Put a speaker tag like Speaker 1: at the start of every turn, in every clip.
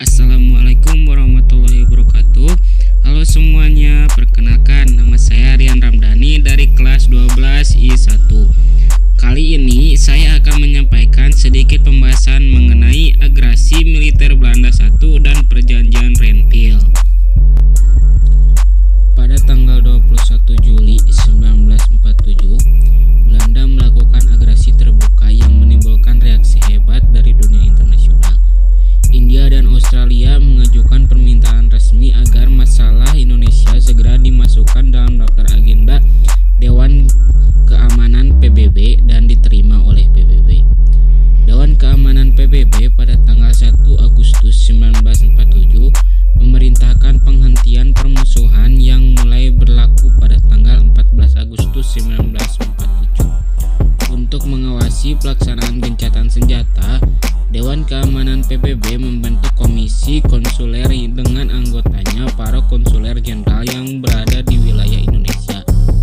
Speaker 1: Assalamualaikum warahmatullahi wabarakatuh. Halo semuanya, perkenalkan nama saya Rian Ramdhani dari kelas 12 I1. Kali ini saya akan menyampaikan sedikit pembahasan mengenai agresi militer Belanda I dan perjanjian Renville. Pada tanggal 21 Juli 1947, Belanda melakukan agresi terbuka yang menimbulkan reaksi hebat dari dunia internasional. India dan Australia mengajukan permintaan resmi agar masalah Indonesia segera dimasukkan dalam daftar agenda Dewan Keamanan PBB dan diterima oleh PBB. Dewan Keamanan PBB pada tanggal 1 Agustus 1947 memerintahkan penghentian permusuhan yang mulai berlaku pada tanggal 14 Agustus 1947. Untuk mengawasi pelaksanaan gencatan senjata, Dewan Keamanan PBB membentuk komisi konsuler dengan anggotanya para konsuler jenderal yang berada di wilayah Indonesia.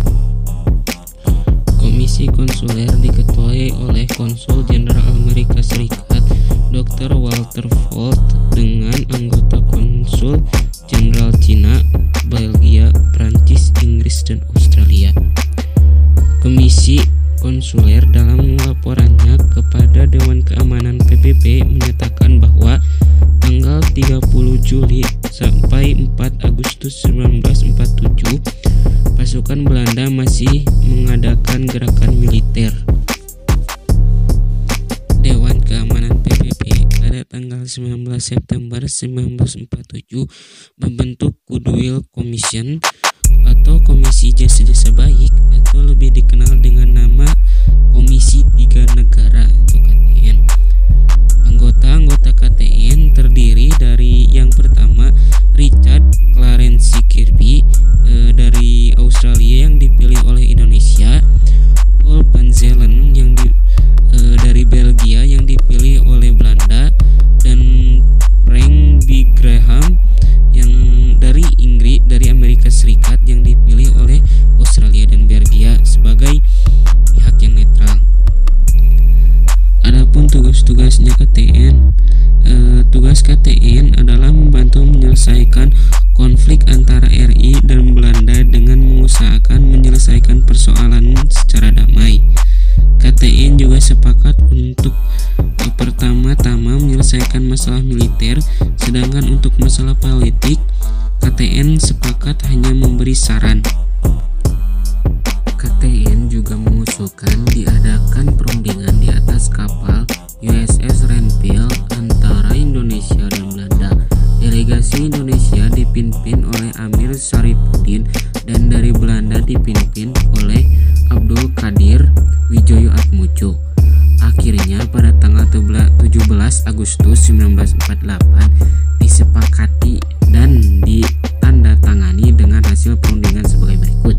Speaker 1: Komisi konsuler diketuai oleh Konsul Jenderal Amerika Serikat Dr. Walter Volt dengan anggota Konsul Jenderal Cina, Belgia, Prancis, Inggris, dan Australia. Komisi konsuler dalam laporannya kepada Dewan Keamanan PBB menyatakan bahwa tanggal 30 Juli sampai 4 Agustus 1947 pasukan Belanda masih mengadakan gerakan militer. Dewan Keamanan PBB pada tanggal 19 September 1947 membentuk Goodwill Commission atau Komisi Jasa-Jasa Baik atau lebih dikenal dengan nama Komisi Tiga Negara atau KTN. Anggota-anggota KTN terdiri dari yang pertama Richard Clarence Kirby dari Australia yang dipilih oleh Indonesia, Paul van Zelen yang dari Belgia yang dipilih oleh Belanda, dan Frank B. Graham yang dari Inggris dari Amerika Serikat yang dipilih oleh Australia dan Belgia sebagai pihak yang netral. Adapun tugas-tugasnya KTN, tugas KTN adalah membantu menyelesaikan konflik antara RI dan Belanda dengan mengusahakan menyelesaikan persoalan secara damai. KTN juga sepakat untuk pertama-tama menyelesaikan masalah militer, sedangkan untuk masalah politik KTN sepakat hanya memberi saran. KTN juga mengusulkan diadakan perundingan di atas kapal USS Renville antara Indonesia dan Belanda. Delegasi Indonesia dipimpin oleh Amir Syarifuddin dan dari Belanda dipimpin oleh Abdul Qadir Wijaya-Atmojo. Akhirnya pada tanggal 17 Agustus 1948 disepakati dan ditandatangani dengan hasil perundingan sebagai berikut.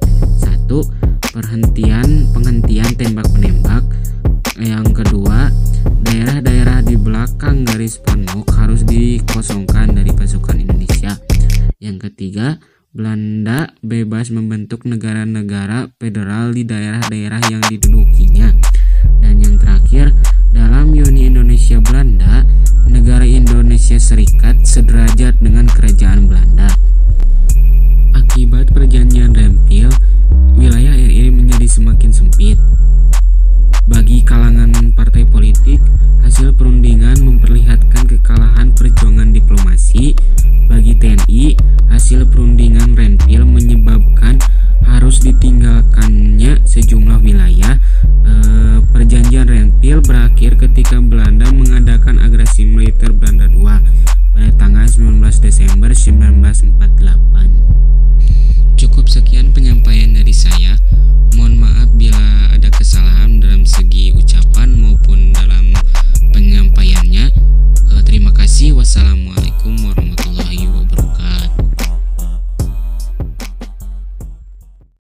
Speaker 1: 1. Penghentian tembak-menembak. Yang kedua, daerah-daerah di belakang garis Panmok harus dikosongkan dari pasukan Indonesia. Yang ketiga, Belanda bebas membentuk negara-negara federal di daerah-daerah yang didudukinya. Dan yang terakhir, dalam Uni Indonesia Belanda, negara Indonesia Serikat sederajat dengan kerajaan Belanda. Akibat perjanjian Renville, wilayah RI menjadi semakin sempit. Bagi kalangan partai politik, hasil perundingan memperlihatkan kekalahan perjuangan diplomasi. Bagi TNI, hasil perundingan Renville menyebabkan harus ditinggalkannya sejumlah wilayah. Perjanjian Renville berakhir ketika Belanda mengadakan agresi militer Belanda II pada tanggal 19 Desember 1947.